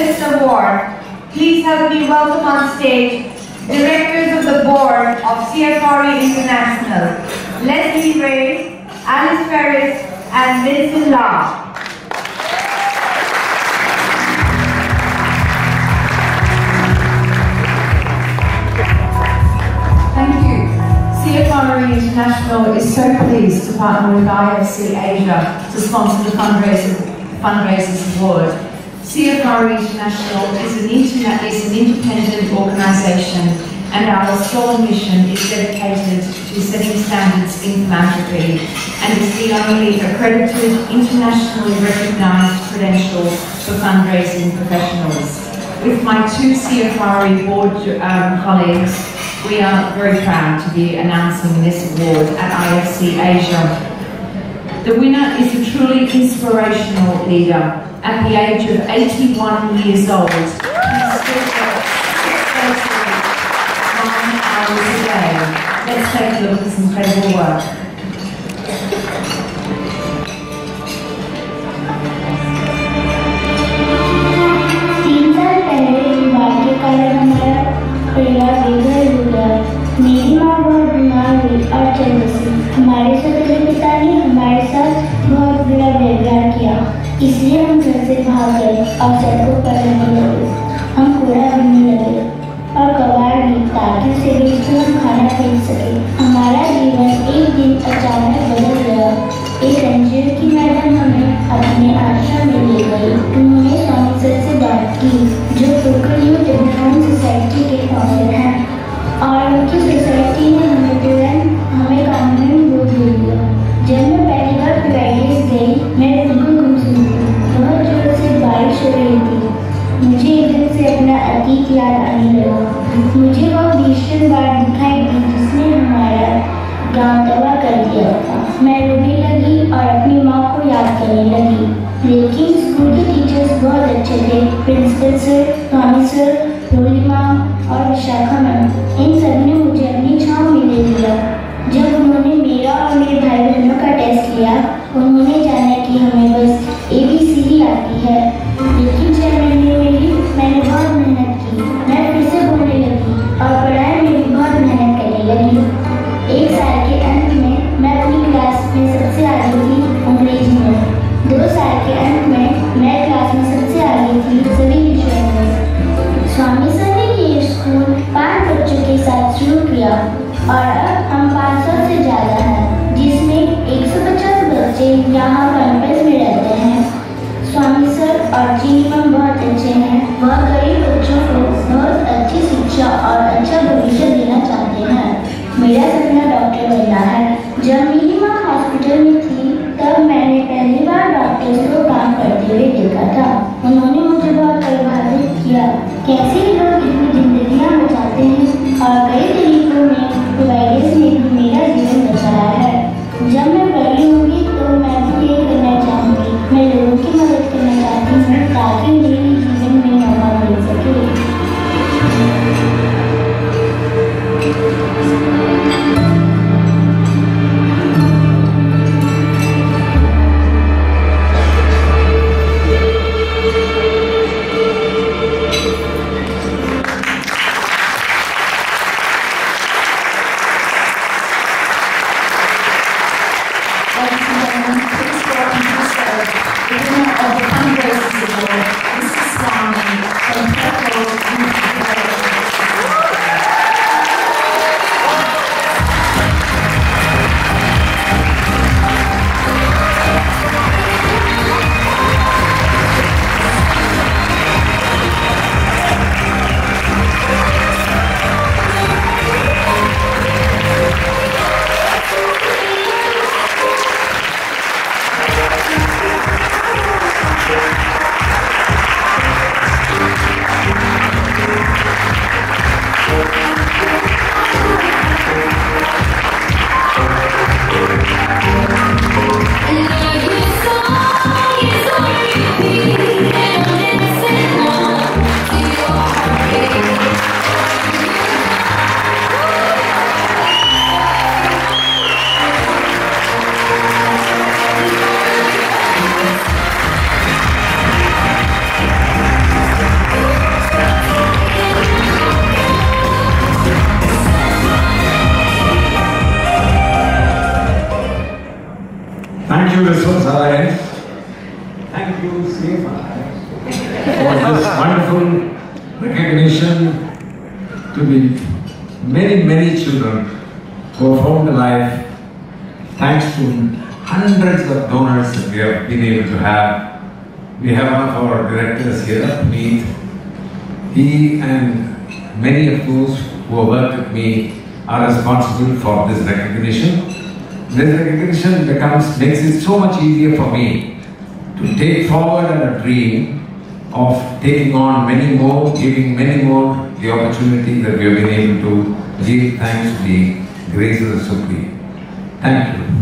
this award, please help me welcome on stage Directors of the Board of CFRE International, Leslie Ray, Alice Ferris, and Vincent Law. CFRE International is so pleased to partner with IFC Asia to sponsor the Fundraisers Award. CFRE International is an independent organisation, and our sole mission is dedicated to setting standards in philanthropy, and is the only accredited, internationally recognised credential for fundraising professionals. With my two CFRE board colleagues, we are very proud to be announcing this award at IFC Asia. The winner is a truly inspirational leader. At the age of 81 years old, he still works 9 hours a day. Let's take a look at this incredible work. मेरी माँ बहुत बीमार हुई और चल बसी। हमारे सगे पिता ने हमारे साथ बहुत बुरा व्यवहार किया, इसलिए हम घर से भाग गए और सड़कों पर रहने लगे। हम कूड़ा बीनने लगे और कबाड़ भी, ताकि उसे बेचकर हम खाना खरीद सके। हमारा जीवन एक दिन अचानक बदल गया। एक एनजीओ की मैडम हमें अपने आश्रम में ले गई। उन्होंने स्वामी सर से बात की, जो पुरकल यूथ डेवलपमेंट सोसाइटी के फाउंडर हैं, और उनकी सोसाइटी ने हमें कानूनी बोझ दे दिया। जब मैं पहली बार फ्राइडेज गई, मैं बिल्कुल गुमसुम थी। बहुत जोर से बारिश हो रही थी। मुझे एकदम से अपना अतीत याद आने लगा। मुझे वो भीषण बाढ़ दिखाई दी जिसने हमारा गांव तबाह कर दिया था। मैं रोने लगी और अपनी माँ को याद करने लगी। लेकिन स्कूल के टीचर्स बहुत अच्छे थे। Principal sir, Swami sir, Roli ma'am और विशाखा मैम, इन सब ने मुझे अपनी छाँव में ले लिया। जब उन्होंने मेरा और मेरे भाई बहनों का टेस्ट लिया, उन्होंने जाना कि हमें बस ABCD आती है। लेकिन 6 महीने में ही मैंने बहुत मेहनत की। मैं फिर से बोलने लगी और पढ़ाई में भी बहुत मेहनत करने लगी। 1 साल के अंत में मैं अपनी क्लास में सबसे आगे थी अंग्रेजी में। 2 साल के अंत में मैं क्लास में सबसे आगे थी सभी विषयों में। स्वामी सर ने ये स्कूल 5 बच्चों के साथ शुरू किया और अब हम 500 से ज़्यादा हैं, जिसमें 150 बच्चे यहाँ कैंपस में रहते हैं। स्वामी सर और चीनी मैम बहुत अच्छे हैं। वह गरीब बच्चों को बहुत अच्छी शिक्षा और अच्छा भविष्य देना चाहते हैं। मेरा सपना डॉक्टर बनना है। जब मेरी माँ हॉस्पिटल में थी, तब मैंने पहली बार डॉक्टर्स को काम करते हुए देखा था। उन्होंने मुझे बहुत प्रभावित किया। कैसे लोग इतनी जिंदगियाँ बचाते हैं और कई तरीकों में प्रोवाइडर्स ने भी मेरा जीवन बचाया है। जब मैं बड़ी होंगी तो मैं भी ये करना चाहूँगी। मैं लोगों की मदद करना चाहती हूँ ताकि मेरे जीवन में मौका मिल सके। Of the Fundraisers Award, Mrs. Swamy from Purkal Youth Development Society. you, Resource Alliance. Thank you, CFRE, for this wonderful recognition to the many, many children who have found a life thanks to hundreds of donors that we have been able to have. We have one of our directors here, Puneet. He and many of those who have worked with me are responsible for this recognition. This recognition makes it so much easier for me to take forward a dream of taking on many more, giving many more the opportunity that we have been able to give thanks to the grace of the Supreme. Thank you.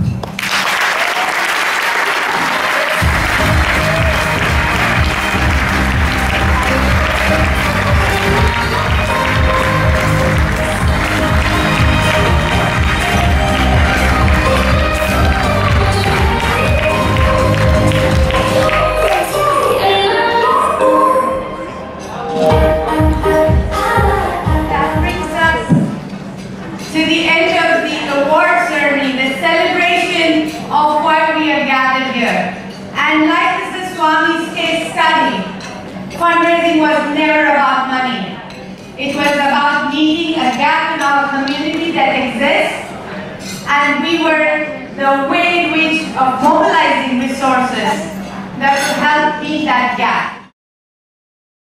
Fundraising was never about money. It was about meeting a gap in our community that exists, and we were the way in which of mobilizing resources that would help meet that gap.